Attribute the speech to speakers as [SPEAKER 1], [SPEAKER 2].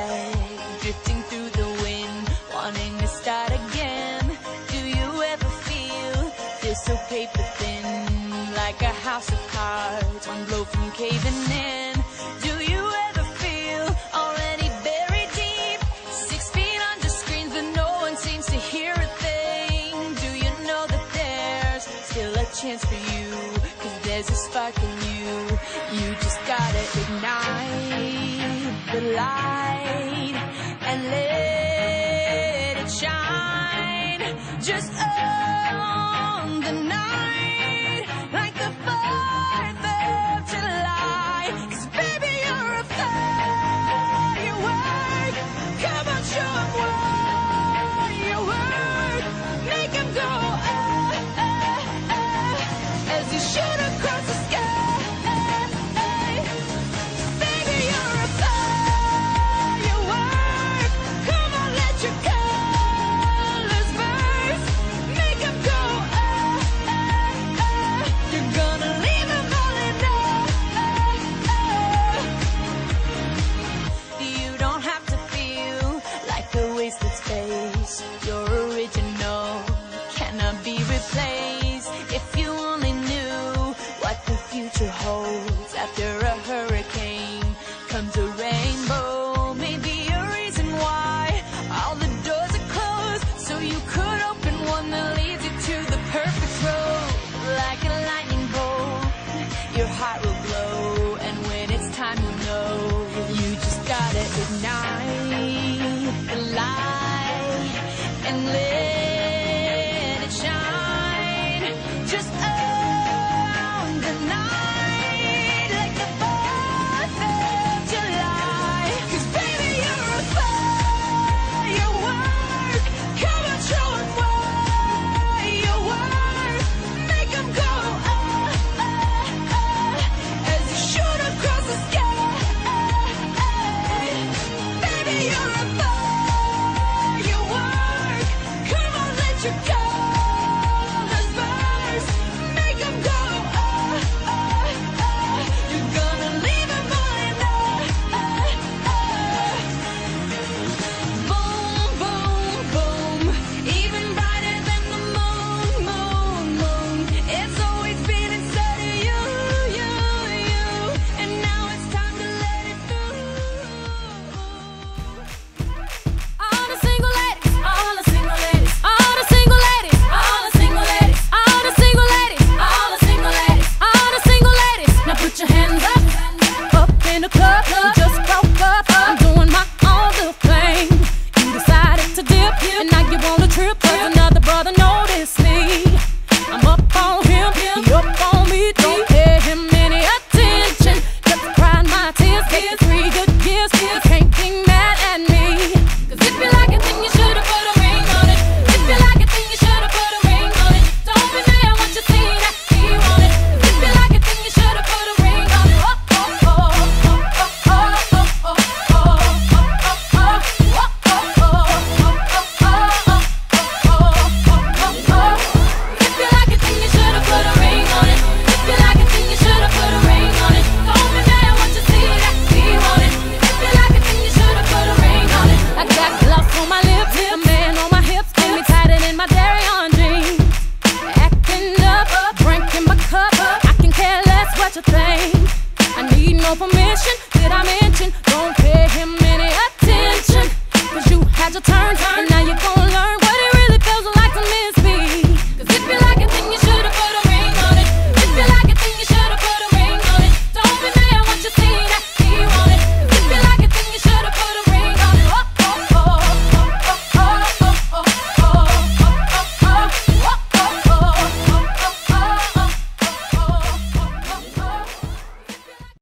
[SPEAKER 1] bed, drifting through the wind, wanting to start again. Do you ever feel so paper thin, like a house of cards, one blow from caving in? Do you ever feel already buried deep, 6 feet under screens but no one seems to hear a thing? Do you know that there's still a chance for you, 'cause there's a spark in you? You just gotta ignite the light and let it shine. Just on the night, like the 4th of July. 'Cause baby, you're a firework. Come on, show 'em what you work. Make 'em go as you shoot across the sky. Baby, you're a firework. Come on, let your colors burst. Make 'em go you're gonna leave 'em all in You don't have to feel like a wasted space. You're original, cannot be replaced. If you only knew what the future holds. After a hurricane comes a rainbow. Maybe a reason why all the doors are closed, so you could open one that leads you to the perfect road. Like a lightning bolt, your heart will glow, and when it's time you'll know. You just gotta ignite the light and let it shine. Just on the night, like the 4th of July. 'Cause baby, you're a firework. Come on, show 'em what you work. Make 'em go as you shoot across the sky. Baby, you're a firework. Come on, let your colors burst. Make 'em go you're gonna leave 'em all in Boom, boom, boom. Even brighter than the moon, moon, moon. It's always been inside of you, you, you. And now it's time to let it through.
[SPEAKER 2] All the single ladies, all the single ladies, all the single ladies, all the single ladies, all the single ladies, all the single ladies, all the single ladies. Now put your hands up, up in the club. You just broke up, I'm doing my own little thing. You decided to dip, and now you want a trip, 'cause another brother noticed me. I'm up on him, he up on me. Don't pay him any attention. Just crying my tears, taking 3 good years. You can't be mad at me. 'Cause if you like it, then you should've put a ring on it. If you like it, then you should've put a ring on it. Don't be mad when you see that he want it. If you like it, then you should've put a ring on it. Oh, oh, oh, oh, oh, oh, oh, oh, oh, oh, If you like it, then you should've put a ring on it. If you like it, then you should've put a ring on it. Don't be mad when you see that he want it. If you like it, then you should've put a ring on it. I got gloss on my lips, a man on my hips, get me tighter than my dairy on jeans. Acting up, drinking my cup, I can care less what you think. I need no permission, did I mention? Don't pay him any attention, 'cause you had your turn, and now you're going